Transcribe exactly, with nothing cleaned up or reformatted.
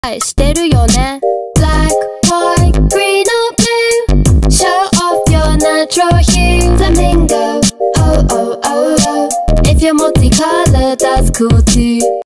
してるよね Black, white, green or blue Show off your natural hue Flamingo, oh oh oh oh If you're multicolored, that's cool too